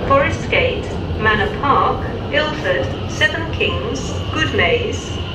Forest Gate, Manor Park, Ilford, Seven Kings, Goodmays,